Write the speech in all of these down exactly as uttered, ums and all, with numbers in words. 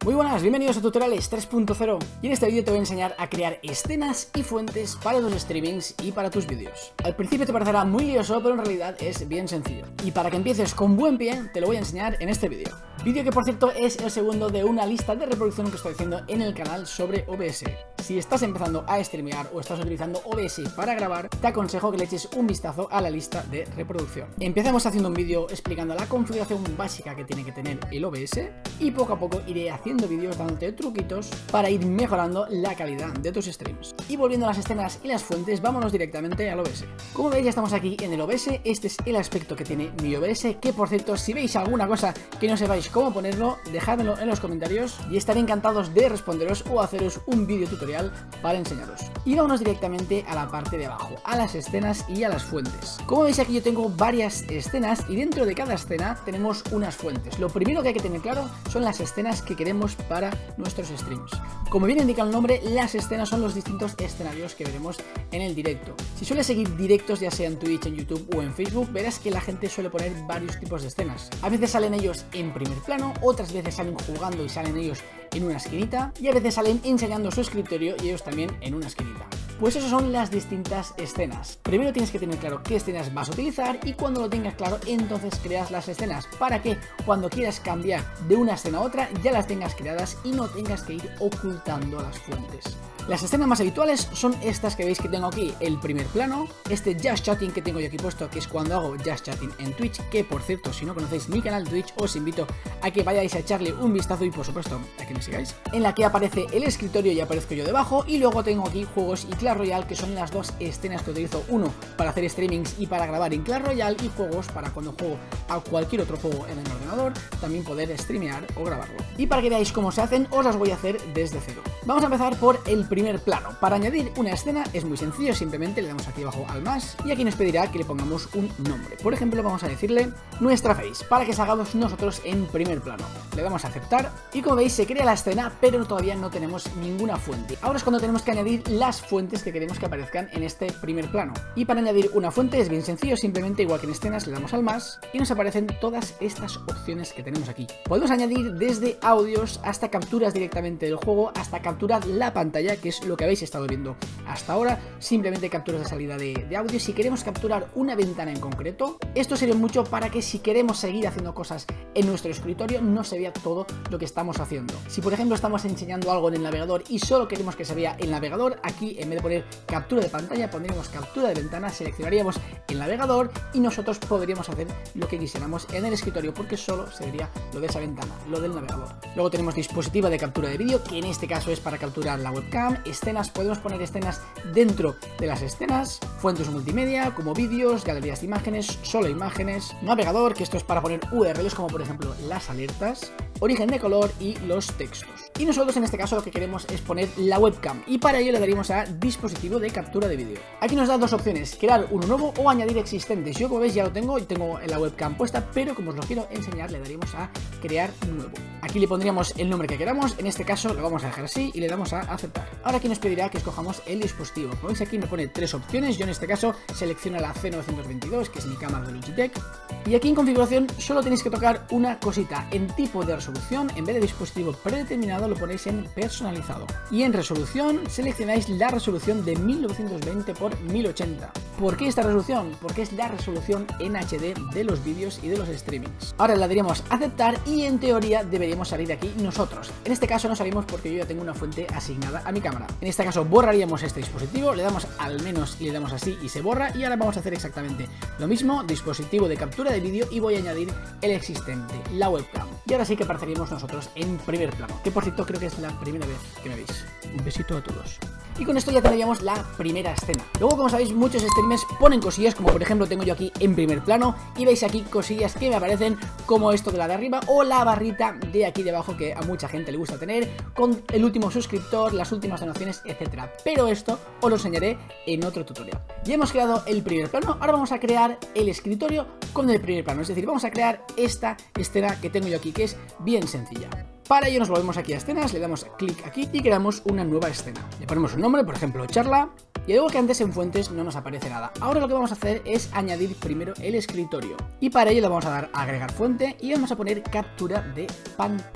Muy buenas, bienvenidos a Tutoriales tres punto cero y en este vídeo te voy a enseñar a crear escenas y fuentes para tus streamings y para tus vídeos. Al principio te parecerá muy lioso, pero en realidad es bien sencillo. Y para que empieces con buen pie, te lo voy a enseñar en este vídeo. Vídeo que por cierto es el segundo de una lista de reproducción que estoy haciendo en el canal sobre O B S. Si estás empezando a streamear o estás utilizando O B S para grabar, te aconsejo que le eches un vistazo a la lista de reproducción. Empezamos haciendo un vídeo explicando la configuración básica que tiene que tener el O B S y poco a poco iré haciendo vídeos dándote truquitos para ir mejorando la calidad de tus streams. Y volviendo a las escenas y las fuentes, vámonos directamente al O B S. Como veis, ya estamos aquí en el O B S. Este es el aspecto que tiene mi O B S, que por cierto, si veis alguna cosa que no sepáis cómo ponerlo, dejádmelo en los comentarios y estaré encantados de responderos o haceros un vídeo tutorial para enseñaros. Y vámonos directamente a la parte de abajo, a las escenas y a las fuentes. Como veis, aquí yo tengo varias escenas y dentro de cada escena tenemos unas fuentes. Lo primero que hay que tener claro son las escenas que queremos para nuestros streams. Como bien indica el nombre, las escenas son los distintos escenarios que veremos en el directo. Si sueles seguir directos, ya sea en Twitch, en YouTube o en Facebook, verás que la gente suele poner varios tipos de escenas. A veces salen ellos en primer plano, otras veces salen jugando y salen ellos en una esquinita, y a veces salen enseñando su escritorio y ellos también en una esquinita. Pues esas son las distintas escenas. Primero tienes que tener claro qué escenas vas a utilizar y cuando lo tengas claro, entonces creas las escenas para que cuando quieras cambiar de una escena a otra ya las tengas creadas y no tengas que ir ocultando las fuentes. Las escenas más habituales son estas que veis que tengo aquí, el primer plano, este Just Chatting que tengo yo aquí puesto, que es cuando hago Just Chatting en Twitch, que por cierto, si no conocéis mi canal de Twitch, os invito a que vayáis a echarle un vistazo y por supuesto a que me sigáis, en la que aparece el escritorio y aparezco yo debajo, y luego tengo aquí juegos y Clash Royale, que son las dos escenas que utilizo, uno para hacer streamings y para grabar en Clash Royale, y juegos para cuando juego a cualquier otro juego en el ordenador, también poder streamear o grabarlo. Y para que veáis cómo se hacen, os las voy a hacer desde cero. Vamos a empezar por el primer plano. Para añadir una escena es muy sencillo, simplemente le damos aquí abajo al más y aquí nos pedirá que le pongamos un nombre. Por ejemplo, vamos a decirle nuestra face, para que salgamos nosotros en primer plano. Le damos a aceptar y como veis se crea la escena, pero todavía no tenemos ninguna fuente. Ahora es cuando tenemos que añadir las fuentes que queremos que aparezcan en este primer plano. Y para añadir una fuente es bien sencillo, simplemente igual que en escenas le damos al más y nos aparecen todas estas opciones que tenemos aquí. Podemos añadir desde audios hasta capturas directamente del juego, hasta capturar la pantalla, que es lo que habéis estado viendo hasta ahora, simplemente capturas de salida de, de audio. Si queremos capturar una ventana en concreto, esto sirve mucho para que si queremos seguir haciendo cosas en nuestro escritorio no se vea todo lo que estamos haciendo. Si por ejemplo estamos enseñando algo en el navegador y solo queremos que se vea el navegador, aquí en vez de poner captura de pantalla pondríamos captura de ventana, seleccionaríamos el navegador y nosotros podríamos hacer lo que quisiéramos en el escritorio porque solo se vería lo de esa ventana, lo del navegador. Luego tenemos dispositivo de captura de vídeo, que en este caso es para capturar la webcam, escenas, podemos poner escenas dentro de las escenas, fuentes multimedia como vídeos, galerías de imágenes, solo imágenes, navegador, que esto es para poner U R Ls como por ejemplo las alertas, origen de color y los textos. Y nosotros en este caso lo que queremos es poner la webcam y para ello le daríamos a dispositivo de captura de vídeo. Aquí nos da dos opciones, crear uno nuevo o añadir existentes. Yo como veis ya lo tengo y tengo la webcam puesta, pero como os lo quiero enseñar le daríamos a crear nuevo. Aquí le pondríamos el nombre que queramos, en este caso lo vamos a dejar así y le damos a aceptar. Ahora aquí nos pedirá que escojamos el dispositivo. Como veis aquí me pone tres opciones, yo en este caso selecciono la C novecientos veintidós, que es mi cámara de Logitech. Y aquí en configuración solo tenéis que tocar una cosita, en tipo de resolución, en vez de dispositivo predeterminado lo ponéis en personalizado. Y en resolución seleccionáis la resolución de mil novecientos veinte por mil ochenta. ¿Por qué esta resolución? Porque es la resolución en H D de los vídeos y de los streamings. Ahora le daríamos a aceptar y en teoría deberíamos salir de aquí nosotros. En este caso no salimos porque yo ya tengo una fuente asignada a mi cámara. En este caso borraríamos este dispositivo, le damos al menos y le damos así y se borra, y ahora vamos a hacer exactamente lo mismo, dispositivo de captura de vídeo, y voy a añadir el existente, la webcam. Y ahora sí que apareceríamos nosotros en primer plano, que por cierto creo que es la primera vez que me veis. Un besito a todos. Y con esto ya tendríamos la primera escena. Luego, como sabéis, muchos streamers ponen cosillas, como por ejemplo tengo yo aquí en primer plano, y veis aquí cosillas que me aparecen como esto de la de arriba o la barrita de aquí debajo, que a mucha gente le gusta tener, con el último suscriptor, las últimas donaciones, etcétera. Pero esto os lo enseñaré en otro tutorial. Ya hemos creado el primer plano, ahora vamos a crear el escritorio con el primer plano, es decir, vamos a crear esta escena que tengo yo aquí, que es bien sencilla. Para ello nos volvemos aquí a escenas, le damos clic aquí y creamos una nueva escena. Le ponemos un nombre, por ejemplo, charla, y luego que antes en fuentes no nos aparece nada. Ahora lo que vamos a hacer es añadir primero el escritorio. Y para ello le vamos a dar a agregar fuente y vamos a poner captura de pantalla.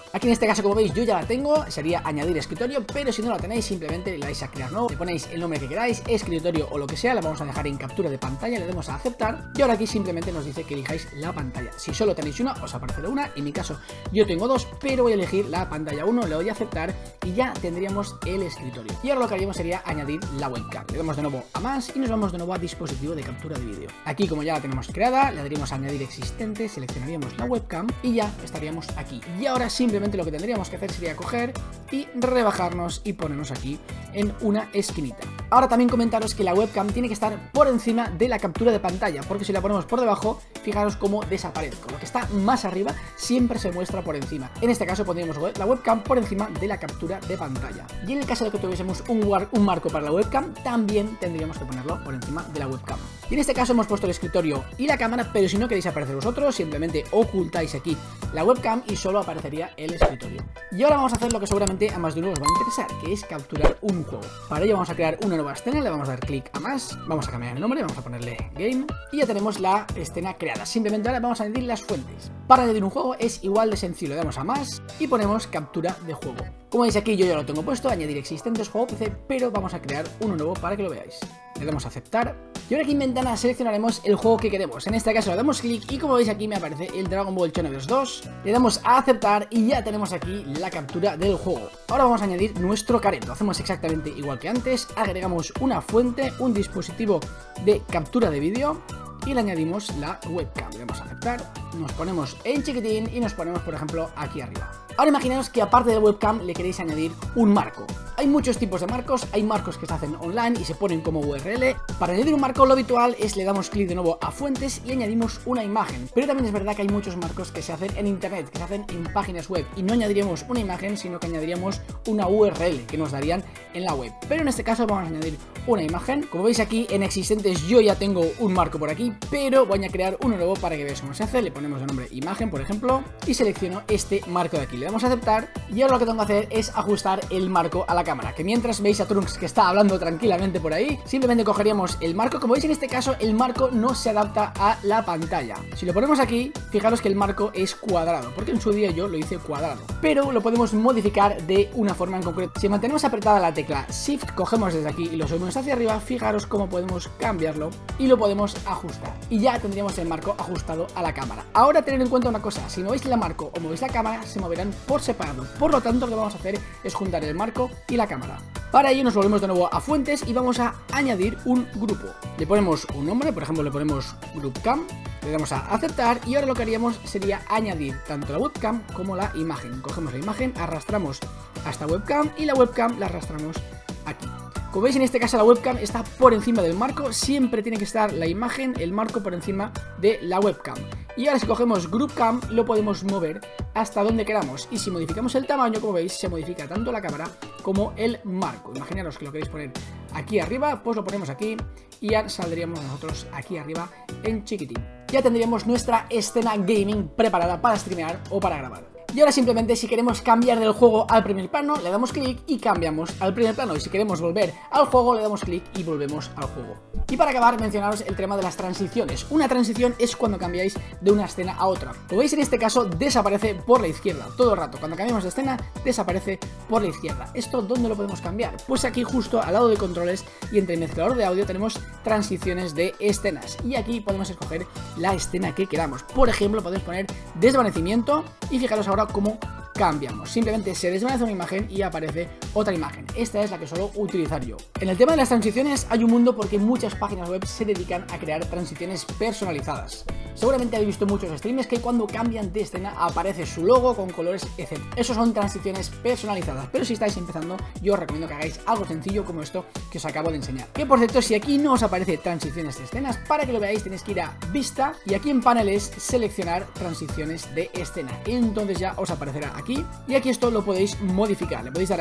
Aquí en este caso, como veis, yo ya la tengo, sería añadir escritorio, pero si no la tenéis, simplemente le dais a crear nuevo, le ponéis el nombre que queráis, escritorio o lo que sea, la vamos a dejar en captura de pantalla, le damos a aceptar y ahora aquí simplemente nos dice que elijáis la pantalla. Si solo tenéis una, os aparecerá una, en mi caso yo tengo dos, pero voy a elegir la pantalla uno, le doy a aceptar y ya tendríamos el escritorio. Y ahora lo que haríamos sería añadir la webcam. Le damos de nuevo a más y nos vamos de nuevo a dispositivo de captura de vídeo. Aquí, como ya la tenemos creada, le daríamos a añadir existente, seleccionaríamos la webcam y ya estaríamos aquí. Y ahora simplemente lo que tendríamos que hacer sería coger y rebajarnos y ponernos aquí en una esquinita. Ahora también comentaros que la webcam tiene que estar por encima de la captura de pantalla, porque si la ponemos por debajo, fijaros cómo desaparezco. Lo que está más arriba siempre se muestra por encima. En este caso pondríamos la webcam por encima de la captura de pantalla. Y en el caso de que tuviésemos un, un marco para la webcam, también tendríamos que ponerlo por encima de la webcam. Y en este caso hemos puesto el escritorio y la cámara, pero si no queréis aparecer vosotros, simplemente ocultáis aquí la webcam y solo aparecería el escritorio. Y ahora vamos a hacer lo que seguramente a más de uno os va a interesar, que es capturar un juego. Para ello vamos a crear una nueva escena, le vamos a dar clic a más, vamos a cambiar el nombre, vamos a ponerle Game y ya tenemos la escena creada. Simplemente ahora vamos a añadir las fuentes. Para añadir un juego es igual de sencillo, le damos a más y ponemos captura de juego. Como veis aquí yo ya lo tengo puesto, añadir existentes, juego P C, pero vamos a crear uno nuevo para que lo veáis. Le damos a aceptar y ahora aquí en ventana seleccionaremos el juego que queremos. En este caso le damos clic y como veis aquí me aparece el Dragon Ball Xenoverse dos. Le damos a aceptar y ya tenemos aquí la captura del juego. Ahora vamos a añadir nuestro careto. Hacemos exactamente igual que antes, agregamos una fuente, un dispositivo de captura de vídeo y le añadimos la webcam. Le damos a aceptar, nos ponemos en chiquitín y nos ponemos por ejemplo aquí arriba. Ahora imaginaos que aparte de webcam le queréis añadir un marco. Hay muchos tipos de marcos, hay marcos que se hacen online y se ponen como U R L. Para añadir un marco lo habitual es le damos clic de nuevo a fuentes y añadimos una imagen. Pero también es verdad que hay muchos marcos que se hacen en internet, que se hacen en páginas web y no añadiríamos una imagen, sino que añadiríamos una U R L que nos darían en la web. Pero en este caso vamos a añadir una imagen. Como veis aquí en existentes yo ya tengo un marco por aquí, pero voy a crear uno nuevo para que veáis cómo se hace. Le ponemos de nombre imagen, por ejemplo, y selecciono este marco de aquí. Le damos a aceptar y ahora lo que tengo que hacer es ajustar el marco a la cámara, que mientras veis a Trunks que está hablando tranquilamente por ahí, simplemente cogeríamos el marco. Como veis en este caso el marco no se adapta a la pantalla. Si lo ponemos aquí, fijaros que el marco es cuadrado, porque en su día yo lo hice cuadrado, pero lo podemos modificar de una forma en concreto. Si mantenemos apretada la tecla Shift, cogemos desde aquí y lo subimos hacia arriba, fijaros cómo podemos cambiarlo y lo podemos ajustar y ya tendríamos el marco ajustado a la cámara. Ahora tened en cuenta una cosa, si movéis el marco o movéis la cámara se moverán por separado, por lo tanto lo que vamos a hacer es juntar el marco y la cámara. Para ello nos volvemos de nuevo a fuentes y vamos a añadir un grupo. Le ponemos un nombre, por ejemplo le ponemos GroupCam, le damos a aceptar y ahora lo que haríamos sería añadir tanto la webcam como la imagen. Cogemos la imagen, arrastramos hasta webcam y la webcam la arrastramos aquí. Como veis en este caso la webcam está por encima del marco, siempre tiene que estar la imagen, el marco por encima de la webcam. Y ahora si cogemos GroupCam lo podemos mover hasta donde queramos y si modificamos el tamaño, como veis, se modifica tanto la cámara como el marco. Imaginaros que lo queréis poner aquí arriba, pues lo ponemos aquí y ya saldríamos nosotros aquí arriba en chiquitín. Ya tendríamos nuestra escena gaming preparada para streamear o para grabar. Y ahora simplemente si queremos cambiar del juego al primer plano, le damos clic y cambiamos al primer plano. Y si queremos volver al juego, le damos clic y volvemos al juego. Y para acabar, mencionaros el tema de las transiciones. Una transición es cuando cambiáis de una escena a otra. Como veis en este caso, desaparece por la izquierda. Todo el rato, cuando cambiamos de escena, desaparece por la izquierda. ¿Esto dónde lo podemos cambiar? Pues aquí justo al lado de controles y entre el mezclador de audio tenemos transiciones de escenas. Y aquí podemos escoger la escena que queramos. Por ejemplo, podemos poner desvanecimiento y fijaros ahora cómo cambiamos. Simplemente se desvanece una imagen y aparece otra imagen. Esta es la que suelo utilizar yo. En el tema de las transiciones hay un mundo porque muchas páginas web se dedican a crear transiciones personalizadas. Seguramente habéis visto muchos streamers que cuando cambian de escena aparece su logo con colores, etcétera. Esos son transiciones personalizadas, pero si estáis empezando yo os recomiendo que hagáis algo sencillo como esto que os acabo de enseñar. Que por cierto, si aquí no os aparece transiciones de escenas, para que lo veáis tenéis que ir a vista y aquí en paneles seleccionar transiciones de escena. Entonces ya os aparecerá aquí y aquí esto lo podéis modificar. Le podéis dar a clic a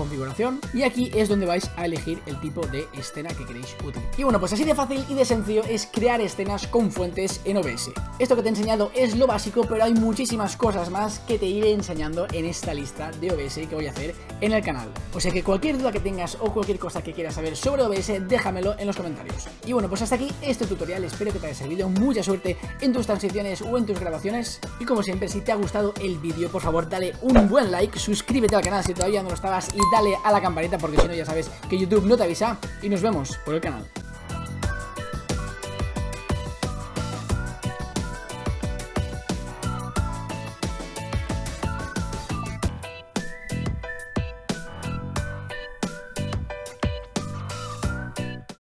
configuración y aquí es donde vais a elegir el tipo de escena que queréis utilizar. Y bueno, pues así de fácil y de sencillo es crear escenas con fuentes en O B S. Esto que te he enseñado es lo básico, pero hay muchísimas cosas más que te iré enseñando en esta lista de O B S que voy a hacer en el canal. O sea que cualquier duda que tengas o cualquier cosa que quieras saber sobre O B S, déjamelo en los comentarios. Y bueno, pues hasta aquí este tutorial, espero que te haya servido, mucha suerte en tus transiciones o en tus grabaciones. Y como siempre, si te ha gustado el vídeo, por favor dale un buen like, suscríbete al canal si todavía no lo estabas y dale a la campanita porque si no ya sabes que YouTube no te avisa y nos vemos por el canal.